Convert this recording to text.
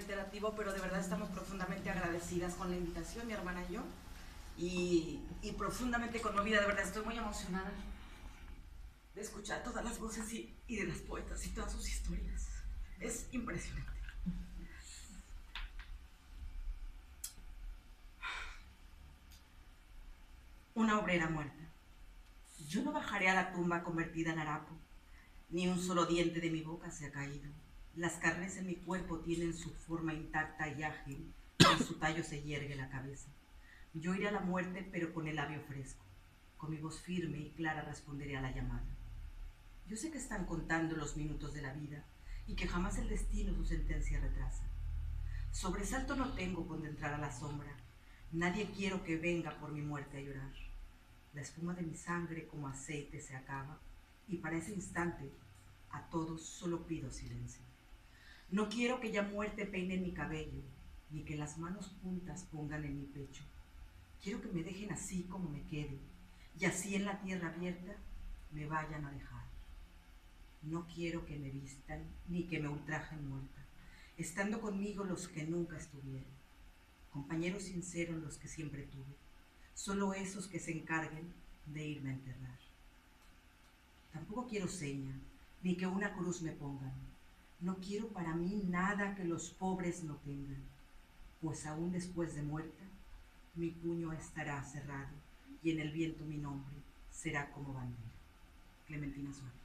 reiterativo, pero de verdad estamos profundamente agradecidas con la invitación, mi hermana y yo, y profundamente conmovida, de verdad estoy muy emocionada de escuchar todas las voces y de las poetas y todas sus historias. Es impresionante. Una obrera muerta. Yo no bajaré a la tumba convertida en harapo, ni un solo diente de mi boca se ha caído. Las carnes en mi cuerpo tienen su forma intacta y ágil, y en su tallo se yergue la cabeza. Yo iré a la muerte, pero con el labio fresco. Con mi voz firme y clara responderé a la llamada. Yo sé que están contando los minutos de la vida y que jamás el destino su sentencia retrasa. Sobresalto no tengo cuando entrar a la sombra. Nadie quiero que venga por mi muerte a llorar. La espuma de mi sangre como aceite se acaba y para ese instante a todos solo pido silencio. No quiero que ya muerte peine mi cabello, ni que las manos juntas pongan en mi pecho. Quiero que me dejen así como me quede, y así en la tierra abierta me vayan a dejar. No quiero que me vistan, ni que me ultrajen muerta, estando conmigo los que nunca estuvieron, compañeros sinceros los que siempre tuve, solo esos que se encarguen de irme a enterrar. Tampoco quiero seña, ni que una cruz me pongan. No quiero para mí nada que los pobres no tengan, pues aún después de muerta, mi puño estará cerrado y en el viento mi nombre será como bandera. Clementina Suárez.